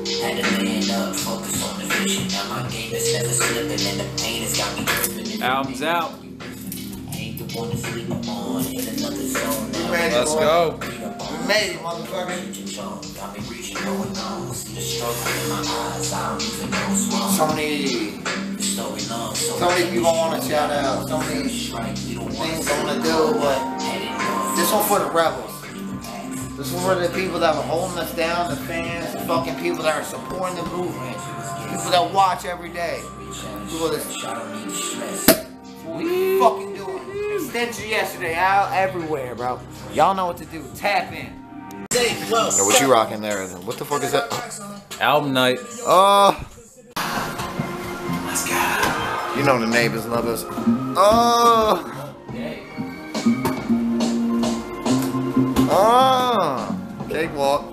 Had to man up, focus on the vision. Now my game is never slipping, and the pain has got me dripping. Album's out. Ain't the one to sleep on in another zone now. Let's go. We made it, motherfucker. Got me reaching going on. See the struggle in my eyes. I don't even know what's wrong. So many people want to shout out. So many things I want to do, but this one for the rebels. This is for the people that are holding us down, the fans, the fucking people that are supporting the movement, people that watch every day. People that we fucking doing. Extension yesterday, out everywhere, bro. Y'all know what to do. Tap in. Yo, what you rocking there? What the fuck is that? Album night. Let's go. You know the neighbors love us. Oh. Cakewalk.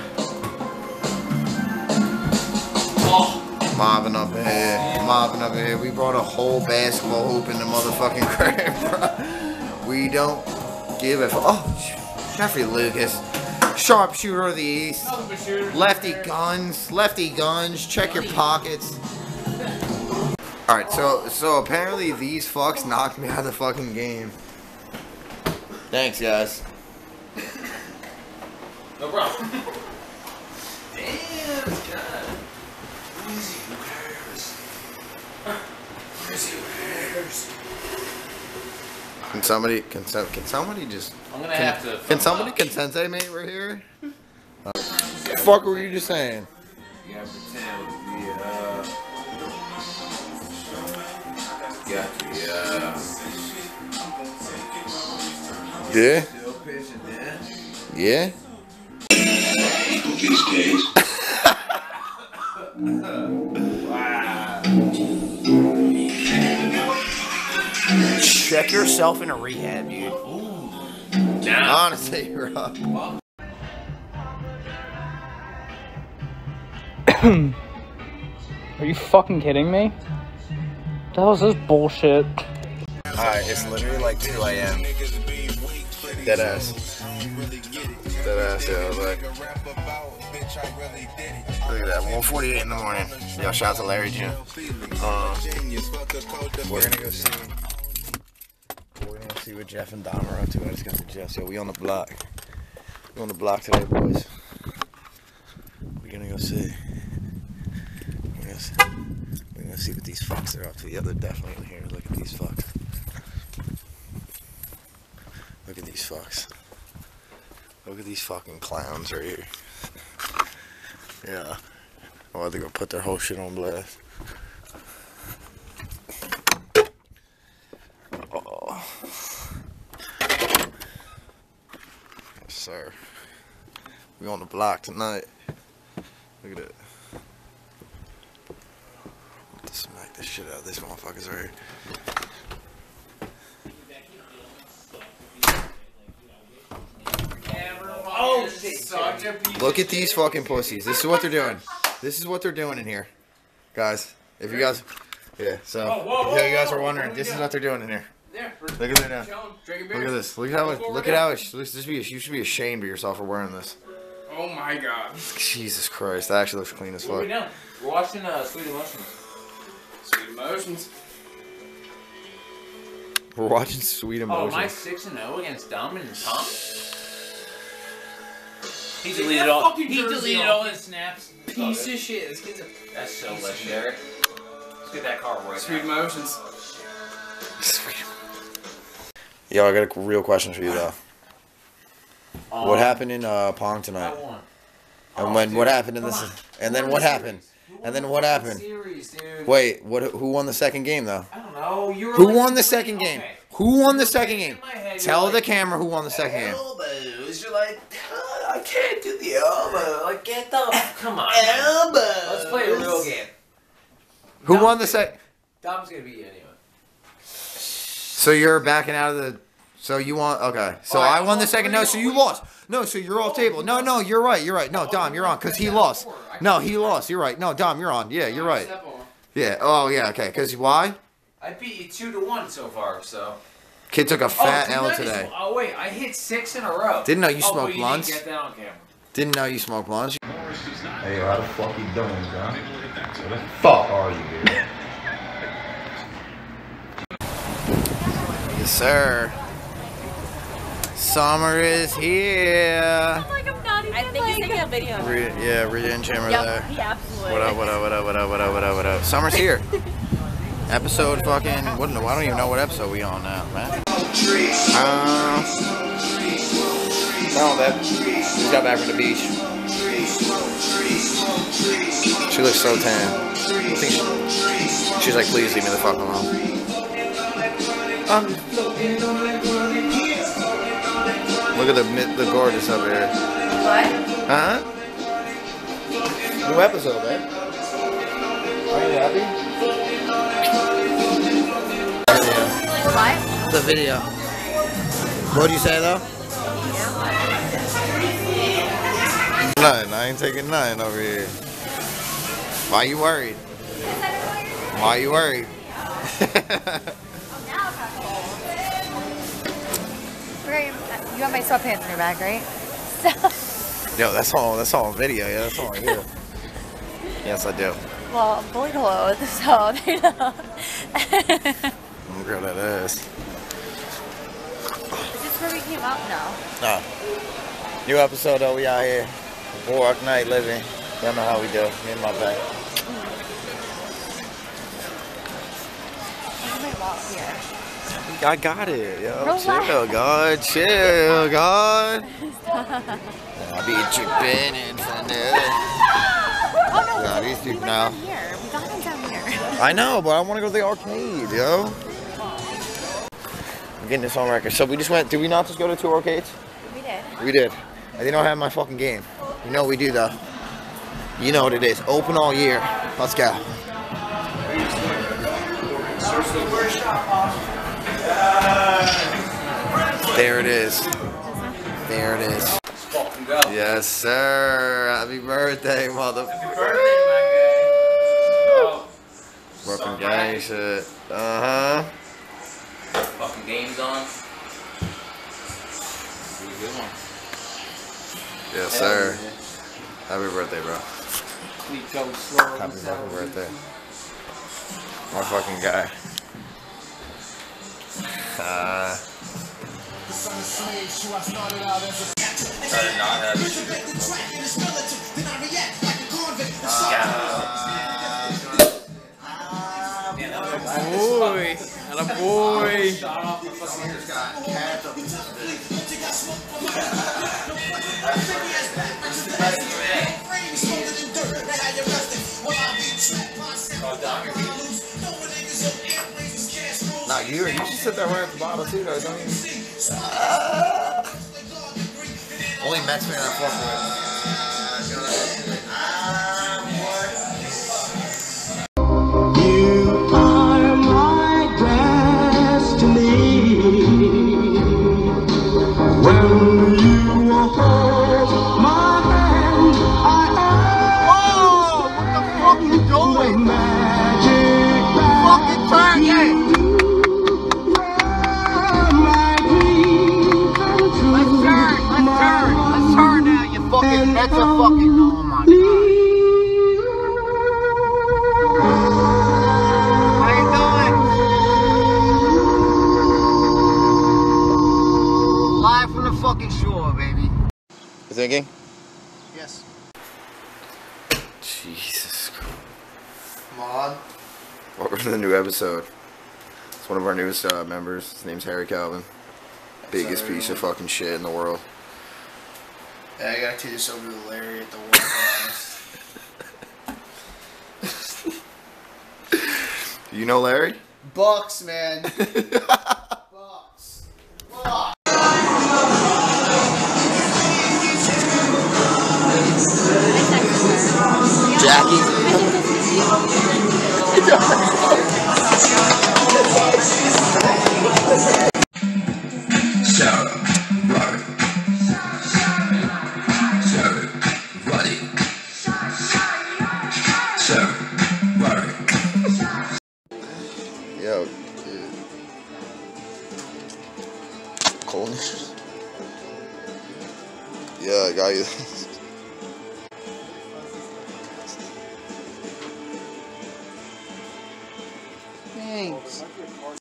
Mobbing up in here. We brought a whole basketball hoop in the motherfucking crib, bro. We don't give a fuck. Oh, Jeffrey Lucas. Sharpshooter of the East. Lefty guns. Check your pockets. Alright, so apparently these fucks knocked me out of the fucking game. Thanks, guys. No problem. Damn, God. Who cares? Can somebody just... I'm gonna have to... Can Sensei mate right here? What the fuck were you just saying? You have to pretend to be, Yeah? still pitching, man. Yeah? These days. Wow. Check yourself in a rehab, dude. Honestly, bro. Are you fucking kidding me? What the hell is this bullshit? Alright, it's literally like 2 a.m. Deadass, yeah, like... Look at that, 1:48 in the morning. Yo, shout out to Larry June. We're gonna go see what Jeff and Dom are up to. I just got the Jeff. So we on the block. We on the block today, boys. We're gonna go see. We're gonna see what these fucks are up to. Yeah, they're definitely in here. Look at these fucks. Look at these fucks. Look at these fucking clowns right here. Yeah. Oh, they're gonna put their whole shit on blast. Oh. Yes, sir. We on the block tonight. Look at it. Let's smack the shit out of these motherfuckers right here. Oh, such a piece. Look at these fucking pussies. This is what they're doing. This is what they're doing in here. Guys, if you guys... Yeah, so... If you guys are wondering, this is what they're doing in here. Look at that now. Look at this. Look at how... Look at how... You should be ashamed of yourself for wearing this. Oh my God. Jesus Christ. That actually looks clean as What are we fuck. doing? We're watching Sweet Emotions. Sweet Emotions. We're watching Sweet Oh, am I Emotions. 6-0 against Dom and Tom? He deleted all. He deleted all his snaps. Piece of shit. This kid's a. That's so legendary. Let's get that car right. Sweet Emotions. Yo, I got a real question for you though. What happened in Pong tonight? And when what happened in this? And then what happened? And then what happened? Wait, what? Who won the second game though? I don't know. You were Who like, won the second game? okay. Who won the second game? In my head, Tell you're the like, camera who won the second game. elbows. You're like, I can't do the elbow. Like, get the come on. Elbows. Let's play a real game. Who won the second? Dom's gonna beat you anyway. So you're backing out of the. So you want okay? So All right, I won the second. No, so you lost. No, so you're off table. No, no, you're right. You're right. No, Dom, you're on because he lost. No, he lost. You're right. No, Dom, you're on. Yeah, you're right. Yeah. Oh, yeah. Okay. Because why? I beat you 2-1 so far. So. Kid took a fat L tremendous. today. Oh wait, I hit 6 in a row. Didn't know you but smoked you blunts. didn't get that on camera. Didn't know you smoked blunts. Hey, how the fuck you doing, John? Where the fuck are you, dude? Yes, sir. Summer is here. I'm like, I'm not even. I think he's taking a video. Yeah, Rita and Chandler there. He absolutely. What up, what up, what up, what up, what up, what up, what up? Summer's here. Episode fucking, what, I don't even know what episode we on now, man. Oh, babe. Just got back from the beach. She looks so tan. I think she's like, please leave me the fuck alone. Look at the gorgeous up here. What? Huh? New episode, babe. Are you happy? What? The video. What'd you say though? Nothing. I ain't taking nothing over here. Why you worried? Why you worried? You have my sweatpants in your bag, right? Yo, that's all video. Yeah, that's all I do. Yes, I do. Well, I'm fully clothed, so they know. Girl, that ass. Is this where we came out? No. No. New episode though. We out here. Boardwalk night living. Y'all know how we do. Me and my back. I might walk here. I got it, yo. Relax. Chill, God. Chill, God. I'll be chipping in from there. Oh no, Yeah, these people now. here. We got him down here. I know, but I want to go to the arcade, yo. I'm getting this on record. So we just went. Did we not just go to 2 arcades? We did. We did. I didn't have my fucking game. You know what we do though. You know what it is. Open all year. Let's go. There it is. There it is. Yes, sir. Happy birthday, motherfucker. Working gang shit. Uh-huh. Fucking game's on. Pretty good one. Yes, sir. Happy birthday, bro. Happy fucking birthday. My fucking guy. I did not have it. Boy, and a boy. Nah, you should sit there right at the bottom too, though, don't you? Only Mexican I fuck with. You are my destiny. When you hold my hand, I am. Whoa! What the fuck you doing? Magic Fucking turn, yeah! Let's turn now, you fucking, that's a fucking, oh my god. How you doing? Live from the fucking shore, baby. You thinking? Yes. Jesus Christ. Come on. Welcome to the new episode. It's one of our newest members. His name's Harry Calvin. Biggest piece of fucking shit in the world. Yeah, I gotta take this over to Larry at the Water. You know Larry? Bucks, man. Bucks. Bucks. Jackie? Sarah, Robert. Sarah, Roddy. Sarah, Robert. Yo, dude. Coldness? Yeah, I got you.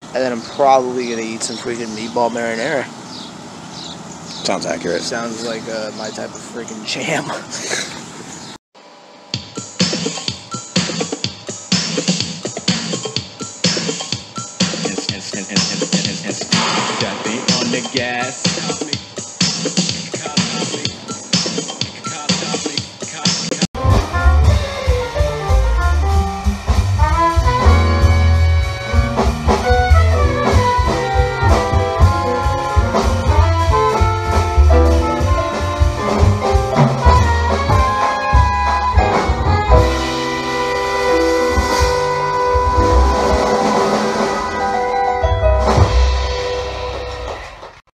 And then I'm probably gonna eat some freaking meatball marinara. Sounds accurate. Sounds like my type of freaking jam. Got me on the gas.